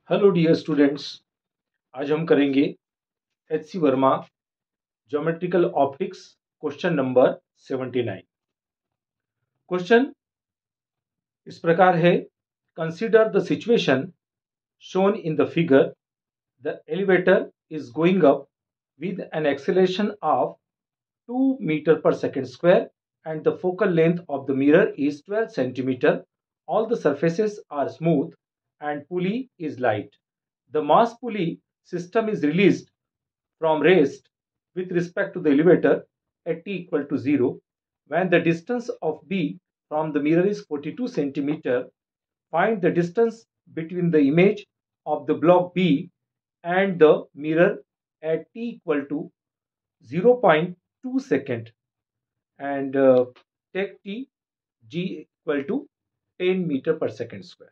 Hello dear students, आज हम करेंगे HC. Verma geometrical optics question number 79। Question इस प्रकार है, consider the situation shown in the figure. The elevator is going up with an acceleration of 2 meters per second square and the focal length of the mirror is 12 centimeter. All the surfaces are smooth and pulley is light. The mass pulley system is released from rest with respect to the elevator at t equal to 0 when the distance of B from the mirror is 42 centimeter. Find the distance between the image of the block B and the mirror at t equal to 0.2 second and take t g equal to 10 meter per second square।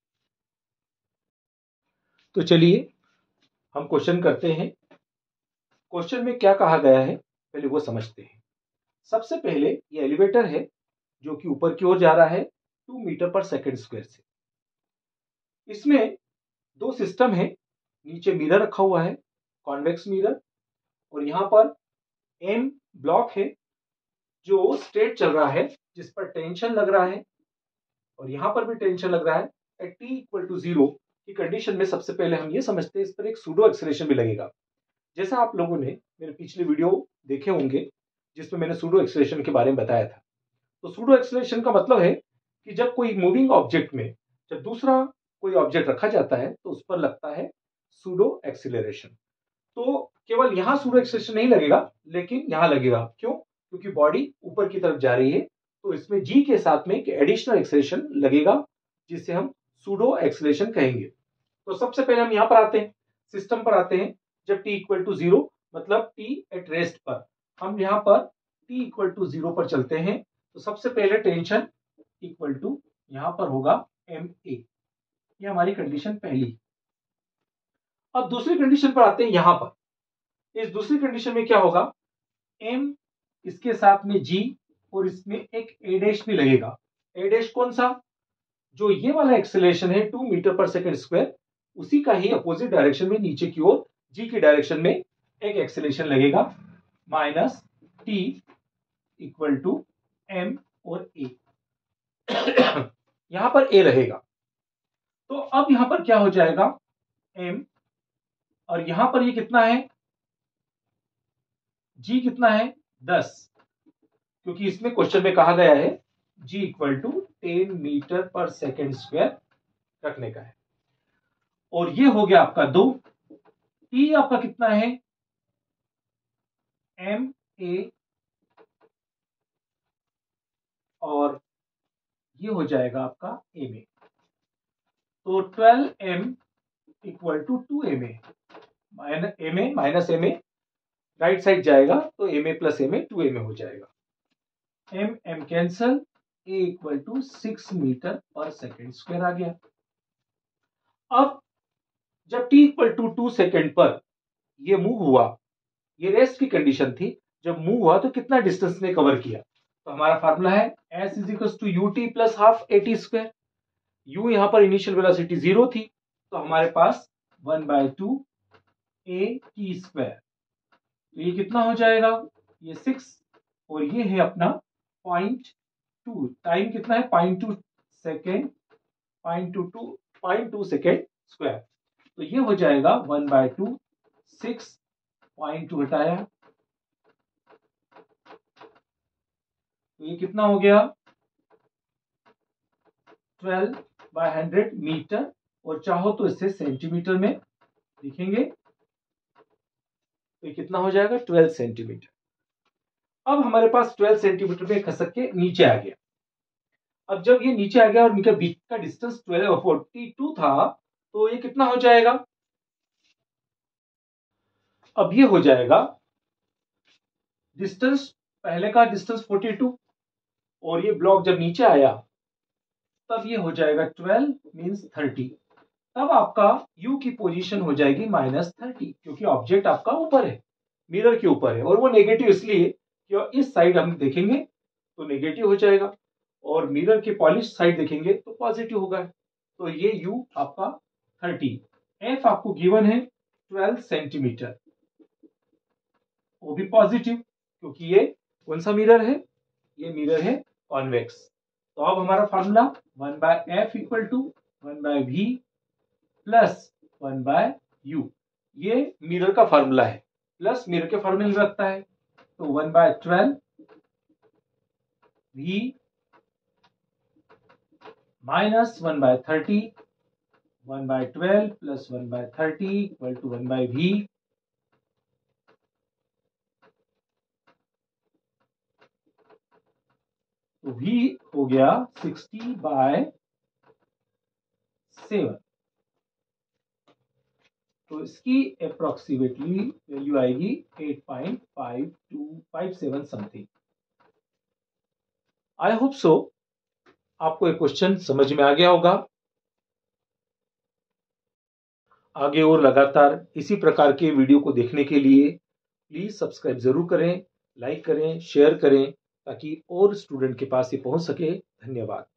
तो चलिए हम question करते हैं। Question में क्या कहा गया है पहले वो समझते हैं। सबसे पहले ये एलिवेटर है जो कि ऊपर की ओर जा रहा है 2 मीटर पर सेकंड स्क्वायर से। इसमें दो सिस्टम है, नीचे मिरर रखा हुआ है, कॉन्वेक्स मिरर, और यहाँ पर एम ब्लॉक है जो स्ट्रेट चल रहा है, जिस पर टेंशन लग रहा है, और यहाँ पर भी टेंशन लग रहा है। एट टी इक्वल टू 0 की कंडीशन में सबसे पहले हम ये समझते हैं इस पर एक सूडो एक्सेलरेशन भी लगेगा। जैसा आप लोगों ने मेरे पिछले वीडियो देखे होंगे जिसमें मैंने सूडो एक्सेलरेशन के बारे में बताया था। तो सूडो एक्सेलरेशन का मतलब है कि जब कोई मूविंग ऑब्जेक्ट में जब दूसरा कोई ऑब्जेक्ट रखा जाता है तो उस पर लगता है सूडो एक्सेलरेशन। तो केवल यहां सूडो एक्सेलरेशन नहीं लगेगा, लेकिन यहां लगेगा। क्यों? क्योंकि बॉडी ऊपर की तरफ जा रही है, तो इसमें जी के साथ में एक एडिशनल एक्सेलरेशन लगेगा जिसे हम सूडो एक्सेलरेशन कहेंगे। तो सबसे पहले हम यहां पर आते हैं, सिस्टम पर आते हैं। जब t इक्वल टू 0 मतलब t एट रेस्ट पर, हम यहां पर t इक्वल टू 0 पर चलते हैं। तो सबसे पहले टेंशन इक्वल टू यहां पर होगा ma। ये हमारी कंडीशन पहली। अब दूसरी कंडीशन पर आते हैं। यहां पर इस दूसरी कंडीशन में क्या होगा, m इसके साथ में g और इसमें एक a डैश भी लगेगा। a डैश कौन सा? जो ये वाला एक्सेलरेशन है 2 मीटर पर सेकंड स्क्वायर, उसी का ही अपोजिट डायरेक्शन में नीचे की ओर g की डायरेक्शन में एक एक्सेलरेशन लगेगा, minus t equal to m और a। यहां पर a रहेगा। तो अब यहां पर क्या हो जाएगा, m, और यहां पर ये कितना है, g कितना है 10, क्योंकि इसमें क्वेश्चन में कहा गया है g इक्वल टू 10 मीटर पर सेकेंड स्क्वायर रखने का है। और ये हो गया आपका 2। t आपका कितना है, m a, और ये हो जाएगा आपका a में। तो 12m equal to 2ma, minus ma right side जाएगा तो ma प्लस ma 2ma हो जाएगा। m cancel, a equal to 6 metre पर सेकेंड स्क्वायर आ गया। अब जब t इक्वल टू 2 सेकेंड पर ये मूव हुआ, ये रेस्ट की कंडीशन थी, जब मूव हुआ तो कितना डिस्टेंस ने कवर किया, तो हमारा फार्मूला है s is equal to ut plus half at square. u यहां पर इनिशियल वेलोसिटी 0 थी, तो हमारे पास 1/2 at स्क्वायर। तो ये कितना हो जाएगा, ये 6, और ये है अपना 0.2, टाइम कितना है 0.2 सेकेंड, 0.2 सेकेंड स्क्वायर। तो ये हो जाएगा 1/2, 6.2 हटाया, तो ये कितना हो गया 12/100 मीटर, और चाहो तो इसे सेंटीमीटर में लिखेंगे, तो ये कितना हो जाएगा 12 सेंटीमीटर। अब हमारे पास 12 सेंटीमीटर में खसक के नीचे आ गया। अब जब ये नीचे आ गया और इनका बीच का डिस्टेंस 42 था, तो ये कितना हो जाएगा, अब ये हो जाएगा डिस्टेंस, पहले का डिस्टेंस 42, और ये ब्लॉक जब नीचे आया तब ये हो जाएगा 12 मींस 30। तब आपका u की पोजीशन हो जाएगी -30, क्योंकि ऑब्जेक्ट आपका ऊपर है, मिरर के ऊपर है, और वो नेगेटिव इसलिए कि इस साइड हम देखेंगे तो नेगेटिव हो जाएगा, और मिरर के पॉलिश साइड देखेंगे तो पॉजिटिव होगा। तो ये u आपका 30, एफ आपको गिवन है 12 सेंटीमीटर, वो भी पॉजिटिव, क्योंकि ये कौन सा मिरर है, ये मिरर है कॉन्वेक्स। तो अब हमारा formula 1/f equal to 1/v plus 1/u, ये मिरर का फॉर्मूला है, प्लस मिरर के फॉर्मूले में रखता है, तो 1/12 v minus 1/30, 1/12 plus 1/30 equal to 1/v, तो v हो गया 60/7, तो इसकी अप्रोक्सीमेटली वैल्यू आएगी 8.5257 समथिंग। आई होप सो आपको ये क्वेश्चन समझ में आ गया होगा। आगे और लगातार इसी प्रकार के वीडियो को देखने के लिए प्लीज सब्सक्राइब जरूर करें, लाइक करें, शेयर करें, ताकि और स्टूडेंट के पास ये पहुंच सके। धन्यवाद।